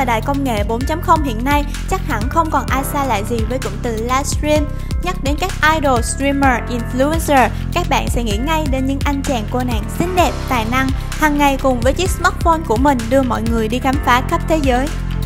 thời đại công nghệ 4.0 hiện nay, chắc hẳn không còn ai xa lạ gì với cụm từ livestream. Nhắc đến các idol, streamer, influencer, các bạn sẽ nghĩ ngay đến những anh chàng cô nàng xinh đẹp, tài năng, hàng ngày cùng với chiếc smartphone của mình đưa mọi người đi khám phá khắp thế giới.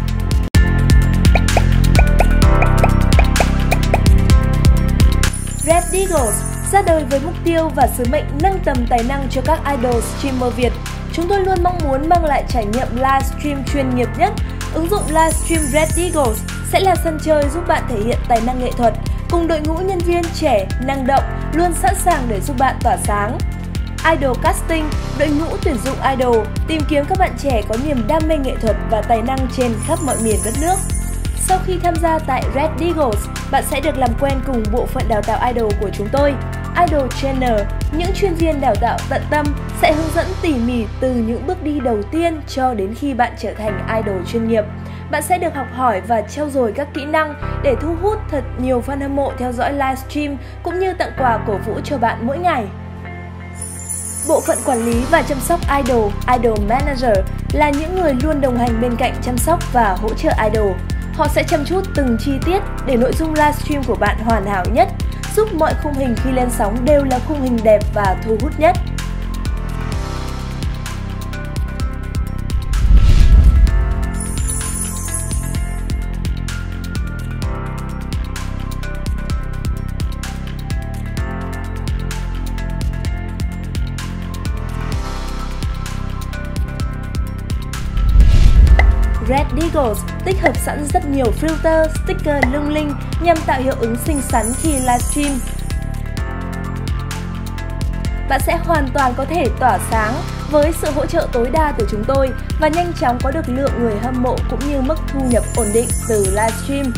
Red Eagles ra đời với mục tiêu và sứ mệnh nâng tầm tài năng cho các idol streamer Việt. Chúng tôi luôn mong muốn mang lại trải nghiệm livestream chuyên nghiệp nhất. Ứng dụng livestream Red Eagles sẽ là sân chơi giúp bạn thể hiện tài năng nghệ thuật, cùng đội ngũ nhân viên trẻ, năng động, luôn sẵn sàng để giúp bạn tỏa sáng. Idol Casting, đội ngũ tuyển dụng idol, tìm kiếm các bạn trẻ có niềm đam mê nghệ thuật và tài năng trên khắp mọi miền đất nước. Sau khi tham gia tại Red Eagles, bạn sẽ được làm quen cùng bộ phận đào tạo idol của chúng tôi. Idol Trainer, những chuyên viên đào tạo tận tâm sẽ hướng dẫn tỉ mỉ từ những bước đi đầu tiên cho đến khi bạn trở thành idol chuyên nghiệp. Bạn sẽ được học hỏi và trau dồi các kỹ năng để thu hút thật nhiều fan hâm mộ theo dõi livestream cũng như tặng quà cổ vũ cho bạn mỗi ngày. Bộ phận quản lý và chăm sóc idol, Idol Manager là những người luôn đồng hành bên cạnh chăm sóc và hỗ trợ idol. Họ sẽ chăm chút từng chi tiết để nội dung livestream của bạn hoàn hảo nhất, giúp mọi khung hình khi lên sóng đều là khung hình đẹp và thu hút nhất. Red Eagles tích hợp sẵn rất nhiều filter, sticker lung linh nhằm tạo hiệu ứng xinh xắn khi livestream. Bạn sẽ hoàn toàn có thể tỏa sáng với sự hỗ trợ tối đa từ chúng tôi và nhanh chóng có được lượng người hâm mộ cũng như mức thu nhập ổn định từ livestream.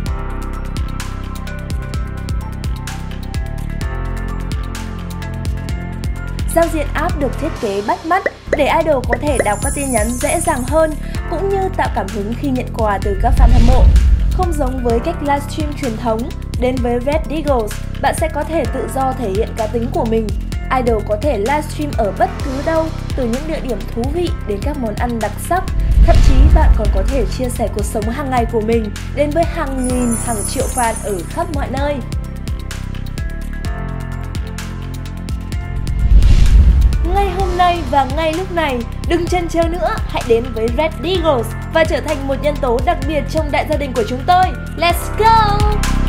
Giao diện app được thiết kế bắt mắt để idol có thể đọc các tin nhắn dễ dàng hơn cũng như tạo cảm hứng khi nhận quà từ các fan hâm mộ. Không giống với cách livestream truyền thống, đến với Red Eagles, bạn sẽ có thể tự do thể hiện cá tính của mình. Idol có thể livestream ở bất cứ đâu, từ những địa điểm thú vị đến các món ăn đặc sắc. Thậm chí bạn còn có thể chia sẻ cuộc sống hàng ngày của mình đến với hàng nghìn, hàng triệu fan ở khắp mọi nơi. Ngay hôm nay và ngay lúc này, đừng chần chờ nữa, hãy đến với Red Eagles và trở thành một nhân tố đặc biệt trong đại gia đình của chúng tôi. Let's go!